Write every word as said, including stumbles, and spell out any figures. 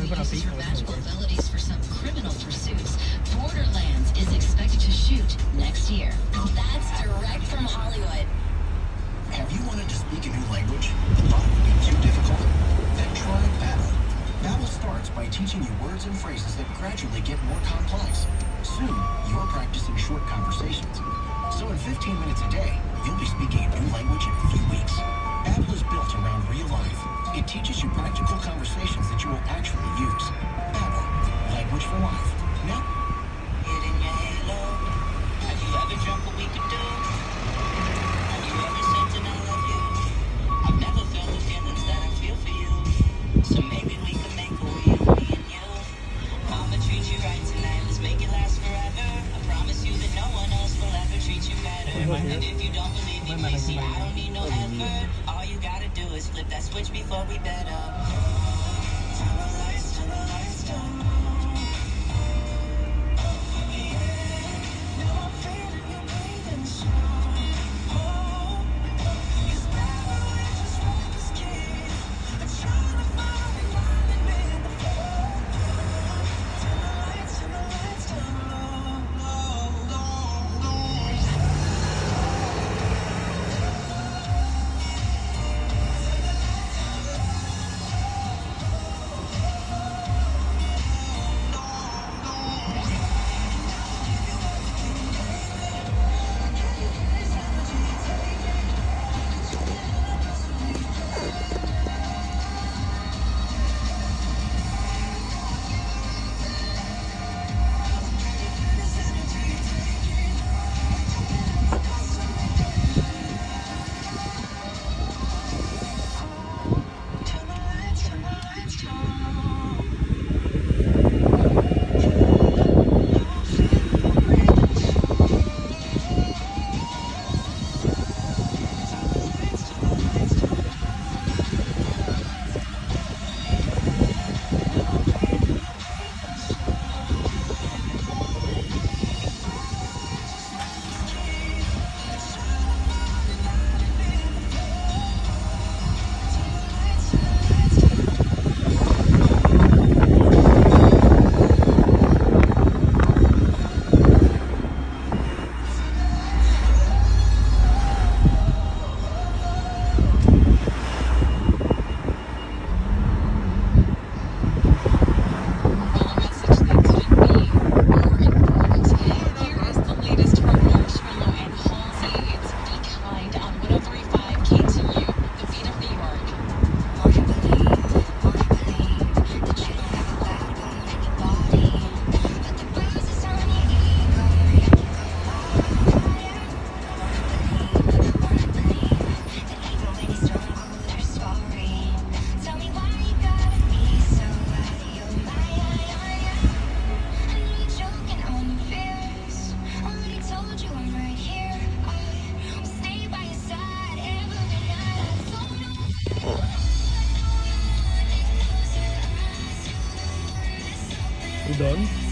also uses her magical abilities for some criminal pursuits. Borderlands is expected to shoot next year. That's direct from Hollywood. Have you wanted to speak a new language but thought it would be too difficult? Then try Babbel. Babbel starts by teaching you words and phrases that gradually get more complex. Soon, you're practicing short conversations. So in fifteen minutes a day, you'll be speaking a new language in a few weeks. Babbel is built around real life. It teaches you practical conversations that you will actually use. Babbel, language for life. Now, Get in your halo. Have you ever dreamt what we could do? Have you ever said to I love you? I've never felt the feelings that I feel for you. So maybe we could make a real me and you. I'ma treat you right tonight. Let's make it last forever. I promise you that no one else will ever treat you better. And if you don't believe me, please see, I don't need no effort. All you gotta do is flip that switch before we bed up. Turn the lights, turn the lights down. You done?